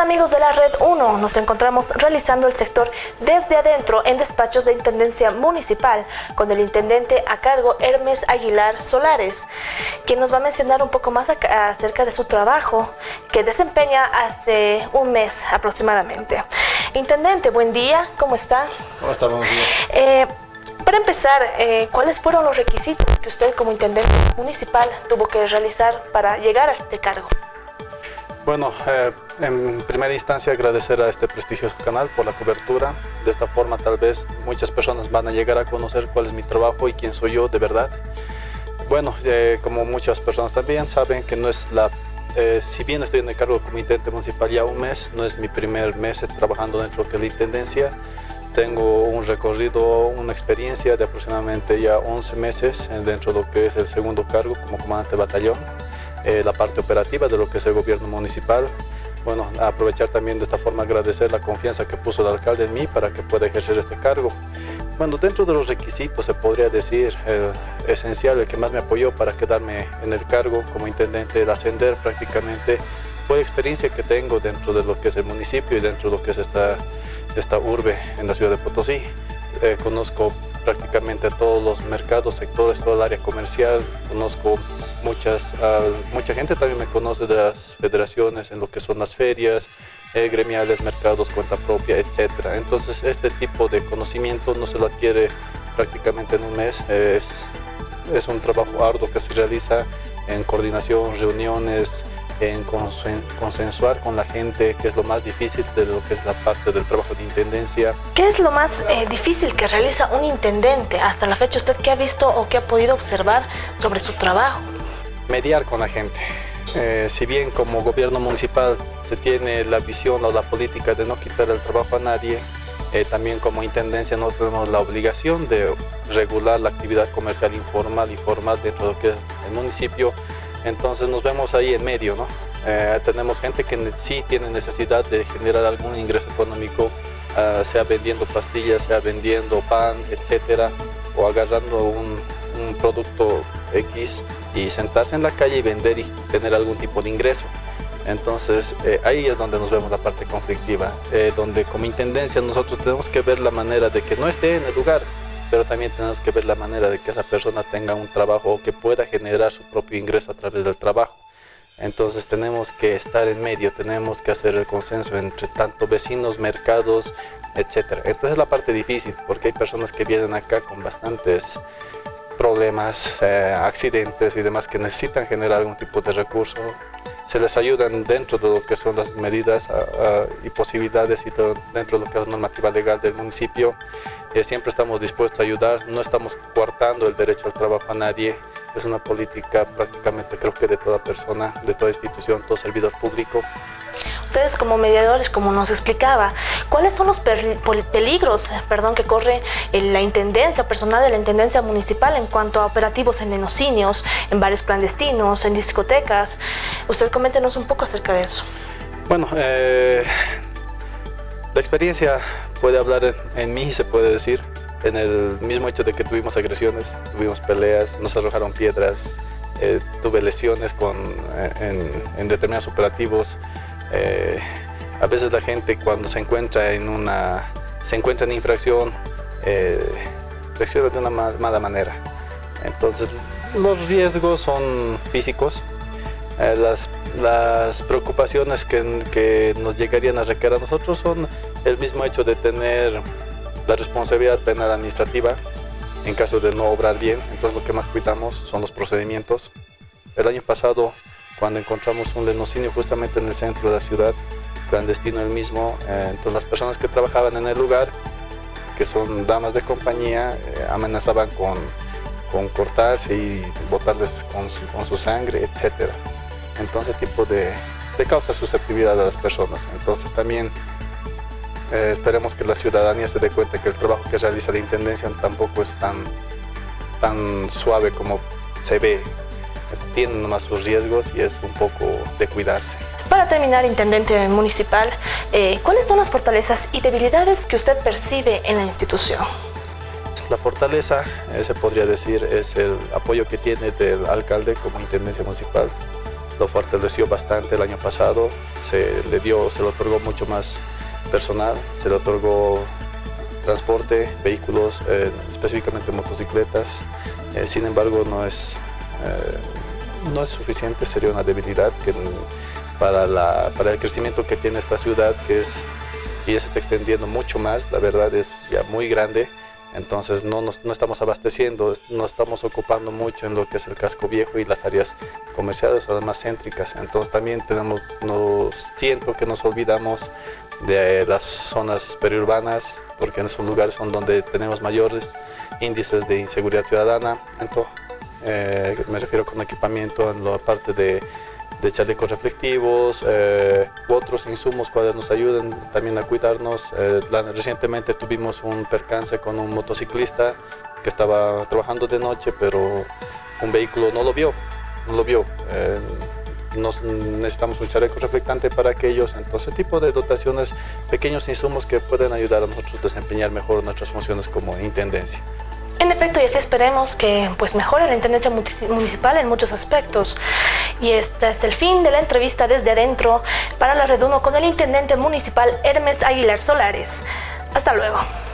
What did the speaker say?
amigos de la Red 1? Nos encontramos realizando el sector desde adentro en despachos de Intendencia Municipal con el intendente a cargo Hermes Aguilar Solares, quien nos va a mencionar un poco más acerca de su trabajo que desempeña hace un mes aproximadamente. Intendente, buen día, ¿cómo está? ¿Cómo está? Buenos días. Para empezar, ¿cuáles fueron los requisitos que usted como intendente municipal tuvo que realizar para llegar a este cargo? Bueno, en primera instancia agradecer a este prestigioso canal por la cobertura. De esta forma tal vez muchas personas van a llegar a conocer cuál es mi trabajo y quién soy yo de verdad. Bueno, como muchas personas también saben que no es si bien estoy en el cargo como intendente municipal ya un mes, no es mi primer mes trabajando dentro de la intendencia. Tengo un recorrido, una experiencia de aproximadamente ya 11 meses dentro de lo que es el segundo cargo como comandante de batallón. La parte operativa de lo que es el gobierno municipal. Bueno, aprovechar también de esta forma agradecer la confianza que puso el alcalde en mí para que pueda ejercer este cargo. Bueno, dentro de los requisitos se podría decir esencial, el que más me apoyó para quedarme en el cargo como intendente, el ascender prácticamente, fue la experiencia que tengo dentro de lo que es el municipio y dentro de lo que es esta urbe en la ciudad de Potosí. Conozco prácticamente todos los mercados, sectores, toda el área comercial, conozco mucha gente también me conoce de las federaciones en lo que son las ferias, gremiales, mercados, cuenta propia, etc. Entonces este tipo de conocimiento no se lo adquiere prácticamente en un mes, es un trabajo arduo que se realiza en coordinación, reuniones, en consensuar con la gente, que es lo más difícil de lo que es la parte del trabajo de intendencia. ¿Qué es lo más difícil que realiza un intendente hasta la fecha? ¿Usted qué ha visto o qué ha podido observar sobre su trabajo? Mediar con la gente. Si bien como gobierno municipal se tiene la visión o la política de no quitar el trabajo a nadie, también como intendencia no tenemos la obligación de regular la actividad comercial informal y formal dentro de lo que es el municipio. Entonces nos vemos ahí en medio, ¿no? Tenemos gente que sí tiene necesidad de generar algún ingreso económico, sea vendiendo pastillas, sea vendiendo pan, etcétera, o agarrando un producto X y sentarse en la calle y vender y tener algún tipo de ingreso. Entonces ahí es donde nos vemos la parte conflictiva, donde como intendencia nosotros tenemos que ver la manera de que no esté en el lugar, pero también tenemos que ver la manera de que esa persona tenga un trabajo o que pueda generar su propio ingreso a través del trabajo. Entonces tenemos que estar en medio, tenemos que hacer el consenso entre tanto vecinos, mercados, etc. Entonces es la parte difícil, porque hay personas que vienen acá con bastantes problemas, accidentes y demás que necesitan generar algún tipo de recurso. Se les ayudan dentro de lo que son las medidas y posibilidades y dentro de lo que es la normativa legal del municipio. Siempre estamos dispuestos a ayudar, no estamos coartando el derecho al trabajo a nadie. Es una política prácticamente creo que de toda persona, de toda institución, todo servidor público. Ustedes como mediadores, como nos explicaba, ¿cuáles son los peligros que corre la intendencia, personal de la intendencia municipal en cuanto a operativos en enocinios, en bares clandestinos, en discotecas? Usted coméntenos un poco acerca de eso. Bueno, la experiencia puede hablar en mí, se puede decir, en el mismo hecho de que tuvimos agresiones, tuvimos peleas, nos arrojaron piedras, tuve lesiones en determinados operativos. A veces la gente cuando se encuentra en infracción reacciona de una mala manera. Entonces los riesgos son físicos. Las preocupaciones que nos llegarían a requerir a nosotros son el mismo hecho de tener la responsabilidad penal administrativa en caso de no obrar bien. Entonces lo que más cuidamos son los procedimientos. El año pasado, cuando encontramos un lenocinio justamente en el centro de la ciudad, clandestino el mismo, entonces las personas que trabajaban en el lugar, que son damas de compañía, amenazaban con cortarse y botarles con su sangre, etc. Entonces tipo de causa susceptibilidad a las personas. Entonces también esperemos que la ciudadanía se dé cuenta que el trabajo que realiza la intendencia tampoco es tan suave como se ve. Tienen nomás sus riesgos y es un poco de cuidarse. Para terminar, intendente municipal, ¿cuáles son las fortalezas y debilidades que usted percibe en la institución? La fortaleza, se podría decir, es el apoyo que tiene del alcalde como intendencia municipal. lo fortaleció bastante el año pasado, se le otorgó mucho más personal, se le otorgó transporte, vehículos, específicamente motocicletas. Sin embargo, no es suficiente, sería una debilidad para el crecimiento que tiene esta ciudad, y ya se está extendiendo mucho más, la verdad es ya muy grande. Entonces no estamos abasteciendo, no estamos ocupando mucho en lo que es el casco viejo y las áreas comerciales o las más céntricas. Entonces también siento que nos olvidamos de las zonas periurbanas, porque en esos lugares son donde tenemos mayores índices de inseguridad ciudadana. Entonces, me refiero con equipamiento en la parte de chalecos reflectivos u otros insumos cuales nos ayuden también a cuidarnos. Recientemente tuvimos un percance con un motociclista que estaba trabajando de noche, pero un vehículo no lo vio. Necesitamos un chaleco reflectante para aquellos, entonces tipo de dotaciones, pequeños insumos que pueden ayudar a nosotros a desempeñar mejor nuestras funciones como intendencia. En efecto, y así esperemos que mejore la Intendencia Municipal en muchos aspectos. Y este es el fin de la entrevista desde adentro para la Red 1 con el Intendente Municipal Hermes Aguilar Solares. Hasta luego.